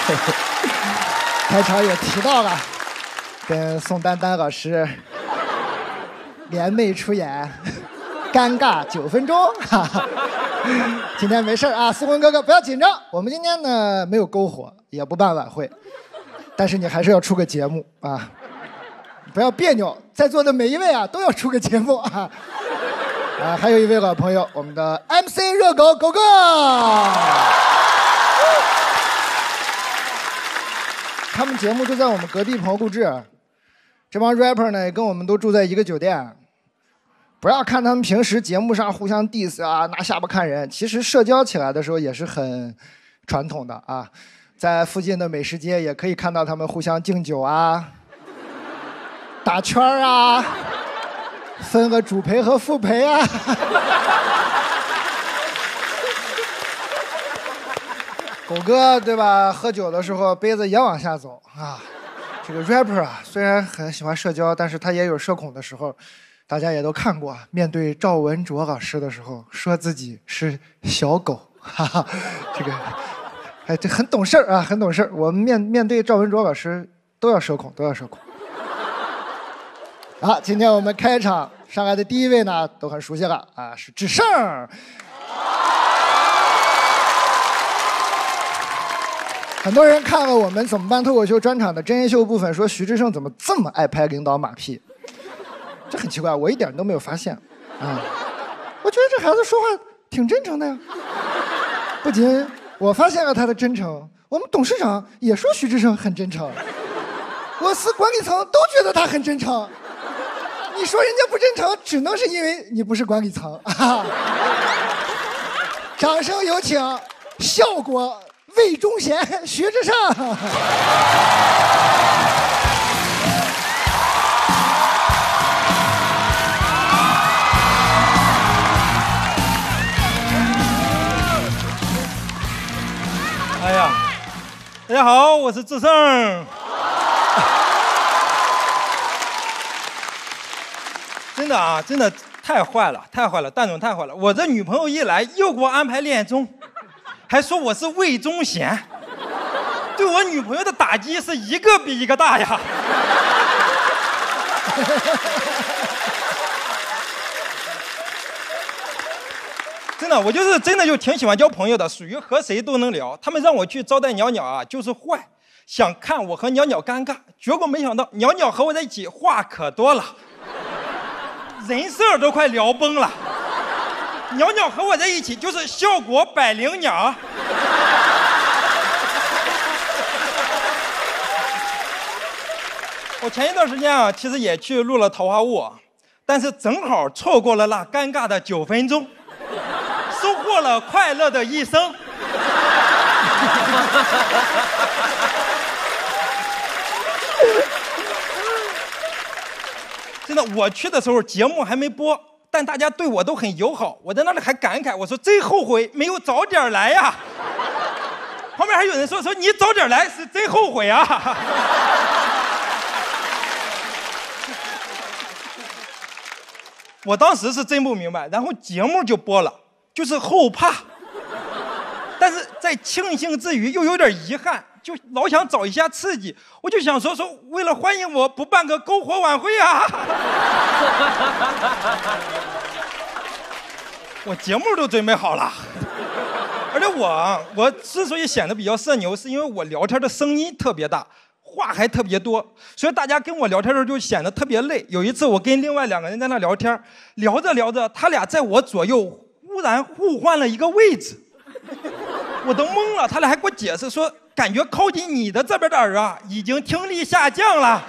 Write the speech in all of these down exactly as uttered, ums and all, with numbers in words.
开场也提到了，跟宋丹丹老师联袂出演《尴尬九分钟》。今天没事啊，思文哥哥不要紧张，我们今天呢没有篝火，也不办晚会，但是你还是要出个节目啊，不要别扭，在座的每一位啊都要出个节目啊。啊，还有一位老朋友，我们的 M C 热狗狗哥。他们节目就在我们隔壁棚录制，这帮 rapper 呢跟我们都住在一个酒店。不要看他们平时节目上互相 diss 啊，拿下巴看人，其实社交起来的时候也是很传统的啊。在附近的美食街也可以看到他们互相敬酒啊、打圈啊、分个主陪和副陪啊。狗哥对吧？喝酒的时候杯子也往下走啊。这个 rapper 啊，虽然很喜欢社交，但是他也有社恐的时候。大家也都看过，面对赵文卓老师的时候，说自己是小狗，哈哈，这个，哎，这很懂事啊，很懂事。我们面面对赵文卓老师都要社恐，都要社恐。好，今天我们开场上来的第一位呢，都很熟悉了啊，是志胜。很多人看了我们怎么办脱口秀专场的真人秀部分，说徐志胜怎么这么爱拍领导马屁，这很奇怪，我一点都没有发现啊。我觉得这孩子说话挺真诚的呀。不仅我发现了他的真诚，我们董事长也说徐志胜很真诚，我司管理层都觉得他很真诚。你说人家不真诚，只能是因为你不是管理层啊。掌声有请效果魏忠贤徐志胜。 哎呀，大家好，我是志胜。真的啊，真的太坏了，太坏了，蛋总太坏了！我这女朋友一来，又给我安排恋综，还说我是魏忠贤，对我女朋友的打击是一个比一个大呀！真的，我就是真的就挺喜欢交朋友的，属于和谁都能聊。他们让我去招待袅袅啊，就是坏，想看我和袅袅尴尬，结果没想到袅袅和我在一起话可多了。人设都快聊崩了，袅袅和我在一起就是效果百灵鸟。我前一段时间啊，其实也去录了《桃花坞》，但是正好错过了那尴尬的九分钟，收获了快乐的一生。真的，我去的时候节目还没播，但大家对我都很友好。我在那里还感慨，我说真后悔没有早点来呀。旁边还有人说说你早点来是真后悔啊。我当时是真不明白，然后节目就播了，就是后怕，但是在庆幸之余又有点遗憾。就老想找一下刺激，我就想说说，为了欢迎我，不办个篝火晚会啊！我节目都准备好了，而且我我之所以显得比较社牛，是因为我聊天的声音特别大，话还特别多，所以大家跟我聊天的时候就显得特别累。有一次我跟另外两个人在那聊天，聊着聊着，他俩在我左右忽然互换了一个位置，我都懵了。他俩还给我解释说，感觉靠近你的这边的耳啊，已经听力下降了。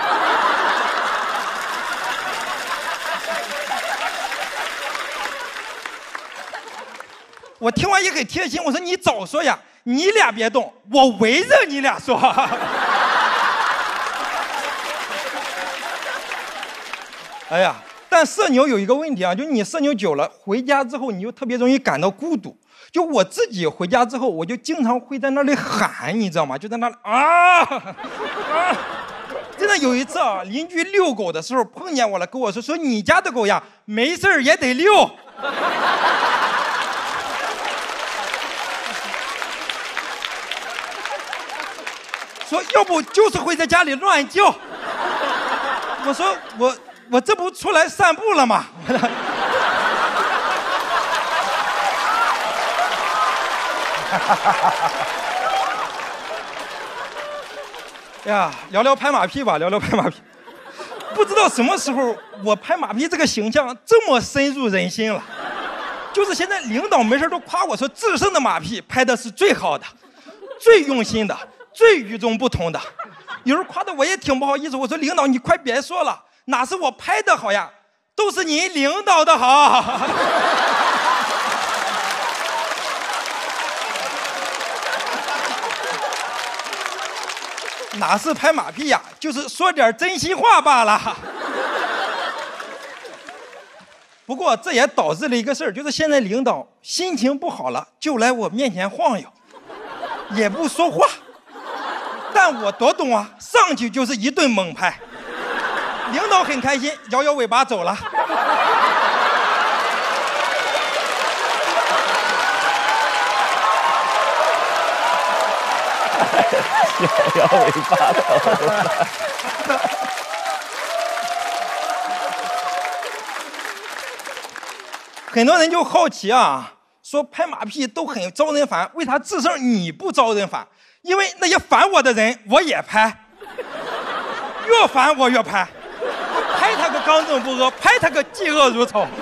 我听完也很贴心，我说你早说呀，你俩别动，我围着你俩说。哎呀，但社牛有一个问题啊，就是你社牛久了，回家之后你就特别容易感到孤独。就我自己回家之后，我就经常会在那里喊，你知道吗？就在那里啊啊！真的有一次啊，邻居遛狗的时候碰见我了，跟我说说你家的狗呀，没事也得遛。 说要不就是会在家里乱叫。我说我我这不出来散步了吗？呀，聊聊拍马屁吧，聊聊拍马屁。不知道什么时候我拍马屁这个形象这么深入人心了。就是现在领导没事都夸我说智胜的马屁拍的是最好的，最用心的，最与众不同的。有人夸的我也挺不好意思，我说领导你快别说了，哪是我拍的好呀，都是您领导的好。哪是拍马屁呀，就是说点真心话罢了。不过这也导致了一个事儿，就是现在领导心情不好了，就来我面前晃悠，也不说话。但我多懂啊，上去就是一顿猛拍。领导很开心，摇摇尾巴走了。 摇摇尾巴走了。 很多人就好奇啊，说拍马屁都很招人烦，为啥智胜你不招人烦？因为那些烦我的人我也拍，越烦我越拍，拍他个刚正不阿，拍他个嫉恶如仇。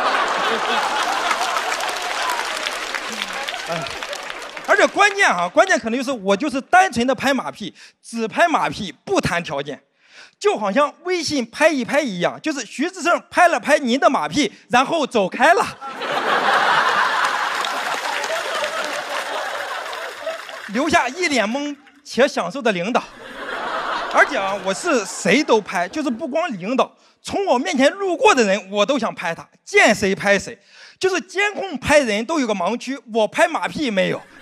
而且关键啊，关键可能就是我就是单纯的拍马屁，只拍马屁不谈条件，就好像微信拍一拍一样，就是徐志胜拍了拍您的马屁，然后走开了。留下一脸懵且享受的领导。而且啊，我是谁都拍，就是不光领导，从我面前路过的人我都想拍他，见谁拍谁。就是监控拍人都有个盲区，我拍马屁没有。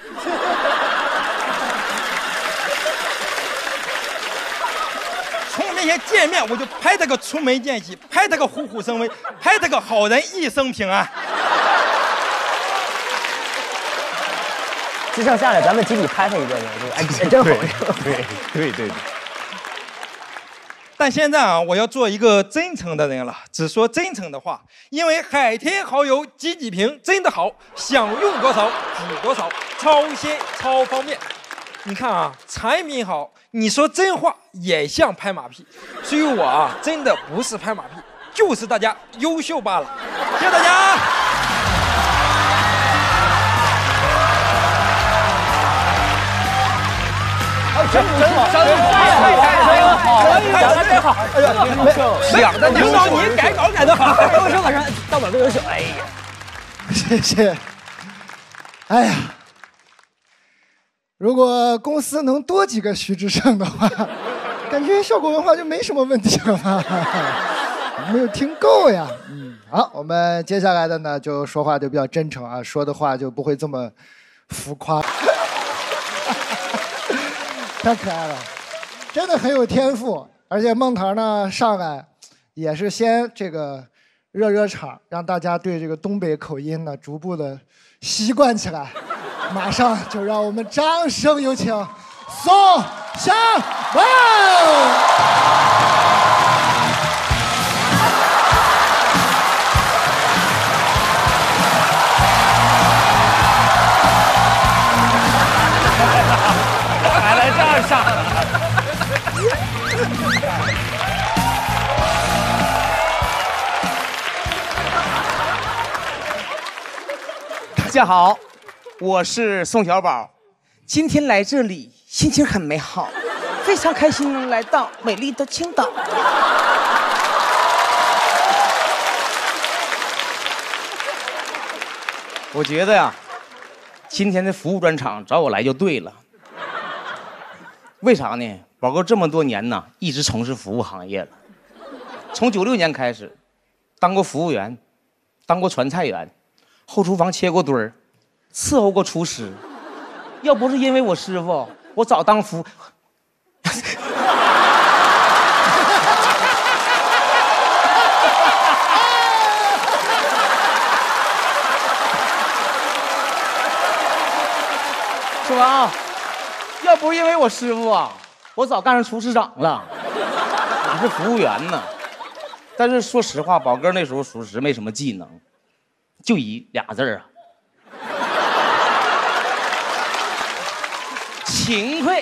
从我面前见面，我就拍他个出门见喜，拍他个虎虎生威，拍他个好人一生平安。 智胜下来，咱们集体拍他一个呢，哎，真好。 对对对。 但现在啊，我要做一个真诚的人了，只说真诚的话。因为海天蚝油几几瓶真的好，想用多少挤多少，超鲜超方便。你看啊，产品好，你说真话也像拍马屁。所以我啊，真的不是拍马屁，就是大家优秀罢了。谢谢大家。 真真好，真好，真好，真好，哎呀，优秀， 两个领导你改稿改得好， 优秀，晚上到哪都优秀，哎呀， 谢谢。哎呀，如果公司能多几个徐志胜的话，感觉效果文化就没什么问题了吧？没有听够呀。嗯，好，我们接下来的呢，就说话就比较真诚啊，说的话就不会这么浮夸。太可爱了，真的很有天赋。而且孟桃呢上来也是先这个热热场，让大家对这个东北口音呢逐步的习惯起来。马上就让我们掌声有请宋小宝。 还来这儿上。 大家好，我是宋小宝，今天来这里心情很美好，非常开心能来到美丽的青岛。我觉得呀，今天的服务专场找我来就对了。为啥呢？宝哥这么多年呢，一直从事服务行业了。从九六年开始，当过服务员，当过传菜员，后厨房切过墩儿，伺候过厨师。要不是因为我师傅，我早当服。说啊，要不是因为我师傅啊， 我早干上厨师长了，我是服务员呢。但是说实话，宝哥那时候属实没什么技能，就一俩字儿啊，勤快。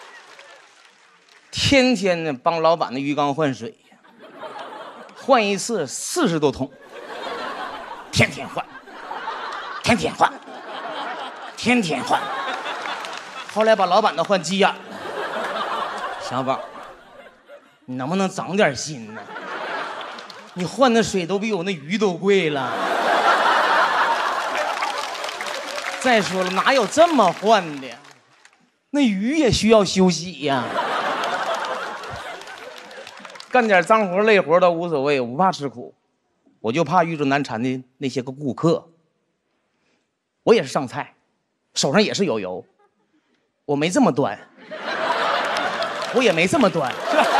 天天呢帮老板的鱼缸换水，换一次四十多桶，天天换，天天换，天天换。后来把老板都换急眼了。小宝，你能不能长点心呢？你换的水都比我那鱼都贵了。再说了，哪有这么换的？那鱼也需要休息呀。干点脏活累活都无所谓，我不怕吃苦，我就怕遇着难缠的那些个顾客。我也是上菜，手上也是有油，我没这么端，我也没这么端，是吧？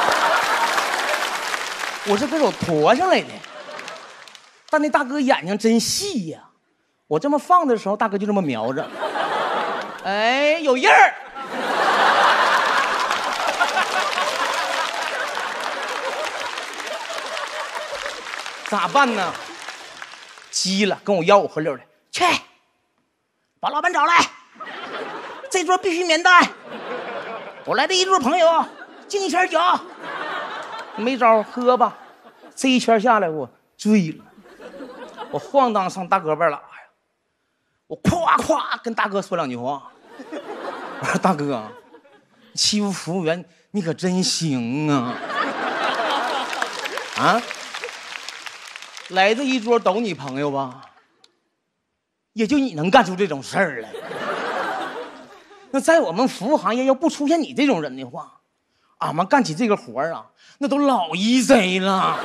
我是跟手驮上来的。但那大哥眼睛真细呀，我这么放的时候，大哥就这么瞄着，哎，有印儿。咋办呢？急了，跟我吆五喝六的，去，把老板找来，这桌必须免单。我来的一桌朋友，敬一圈酒。没招，喝吧。这一圈下来，我醉了，我晃荡上大哥边拉呀，我夸夸跟大哥说两句话。我说大哥，欺负服务员你可真行啊！啊？来这一桌都你朋友吧，也就你能干出这种事儿来。那在我们服务行业，要不出现你这种人的话，俺们干起这个活儿啊，那都老一贼了。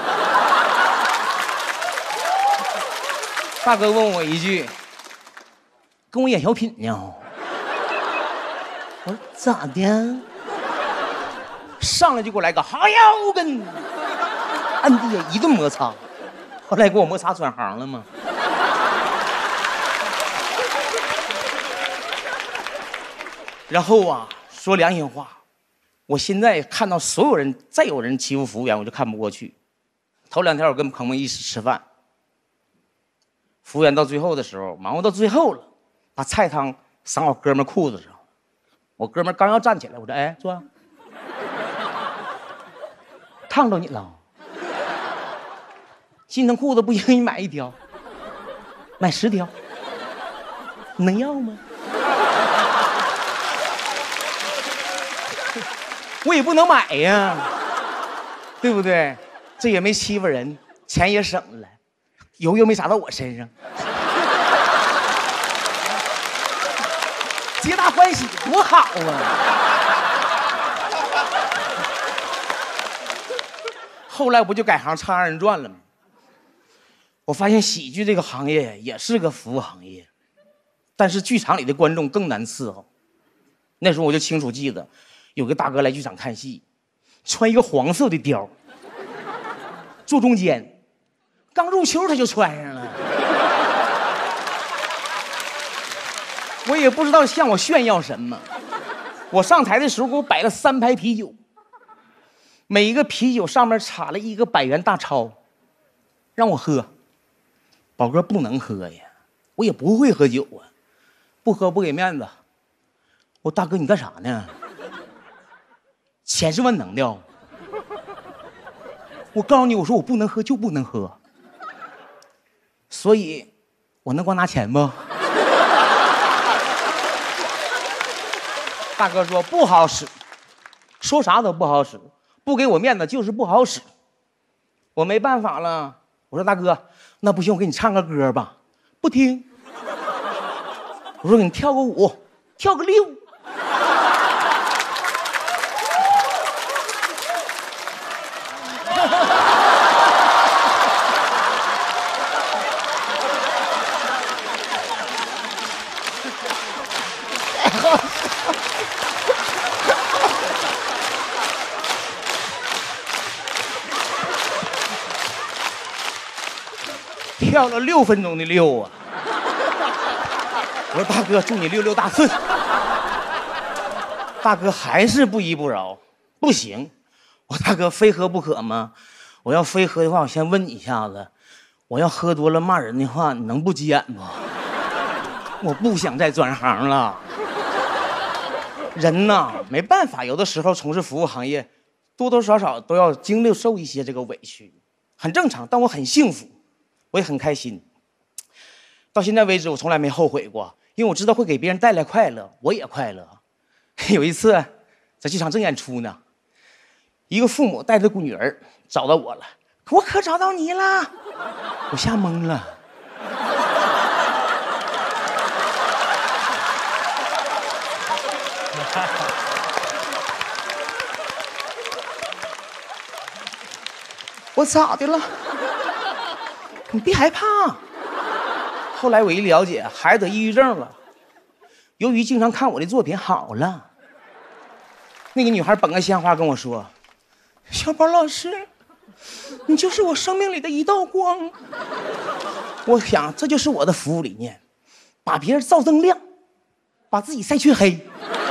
大哥问我一句：“跟我演小品呢？”我说：“咋的？”上来就给我来个好腰根，暗地下一顿摩擦。后来给我摩擦转行了吗？然后啊，说良心话，我现在看到所有人再有人欺负服务员，我就看不过去。头两天我跟朋友们一起吃饭，服务员到最后的时候，忙活到最后了，把菜汤撒我哥们裤子上。我哥们刚要站起来，我说：“哎，坐。”烫着你了。心疼裤子不行，你买一条，买十条，你能要吗？我也不能买呀，对不对？这也没欺负人，钱也省了，油又没洒到我身上，皆大欢喜，多好啊！后来我不就改行唱二人转了吗？我发现喜剧这个行业也是个服务行业，但是剧场里的观众更难伺候。那时候我就清楚记得，有个大哥来剧场看戏，穿一个黄色的貂，坐中间，刚入秋他就穿上了。我也不知道向我炫耀什么。我上台的时候给我摆了三排啤酒，每一个啤酒上面插了一个百元大钞，让我喝。宝哥不能喝呀，我也不会喝酒啊，不喝不给面子。我大哥你干啥呢？钱是万能的。我告诉你，我说我不能喝就不能喝，所以我能光拿钱不？大哥说不好使，说啥都不好使，不给我面子就是不好使。我没办法了，我说大哥，那不行，我给你唱个歌吧。不听。我说给你跳个舞，跳个六。跳了六分钟的六啊！我说大哥，祝你六六大顺。 大哥还是不依不饶，不行，我大哥非喝不可吗？我要非喝的话，我先问你一下子，我要喝多了骂人的话，你能不急眼不？我不想再转行了。人呐，没办法，有的时候从事服务行业，多多少少都要经历受一些这个委屈，很正常。但我很幸福，我也很开心。到现在为止，我从来没后悔过，因为我知道会给别人带来快乐，我也快乐。有一次，在剧场正演出呢，一个父母带着女儿找到我了，我可找到你了，我吓懵了。我咋的了？你别害怕。后来我一了解，孩子得抑郁症了。由于经常看我的作品，好了。那个女孩本个鲜花跟我说：“小宝老师，你就是我生命里的一道光。”我想，这就是我的服务理念，把别人照锃亮，把自己晒黢黑。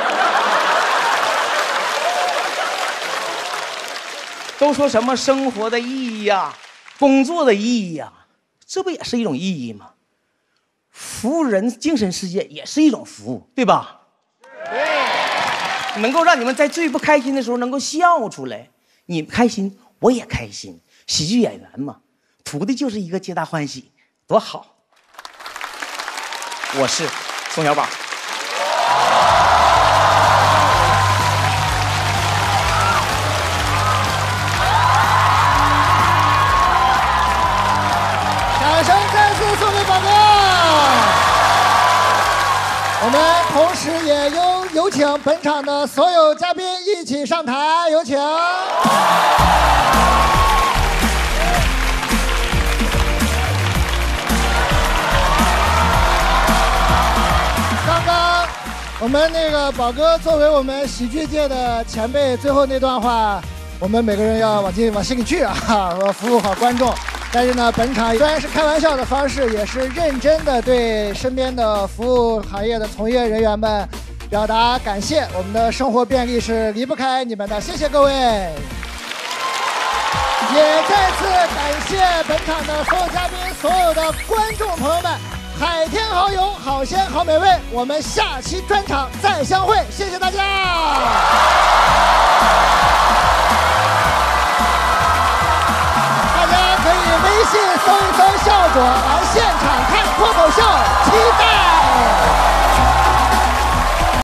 都说什么生活的意义呀，工作的意义呀，这不也是一种意义吗？服务人精神世界也是一种服务，对吧？对，能够让你们在最不开心的时候能够笑出来，你开心我也开心，喜剧演员嘛，图的就是一个皆大欢喜，多好。我是宋小宝。 掌声再次送给宝哥。我们同时也有有请本场的所有嘉宾一起上台，有请。刚刚我们那个宝哥作为我们喜剧界的前辈，最后那段话，我们每个人要往进往心里去啊，我服务好观众。但是呢，本场虽然是开玩笑的方式，也是认真的对身边的服务行业的从业人员们表达感谢。我们的生活便利是离不开你们的，谢谢各位。也再次感谢本场的所有嘉宾、所有的观众朋友们，海天好泳，好鲜好美味。我们下期专场再相会，谢谢大家。微信搜一搜效果，感谢。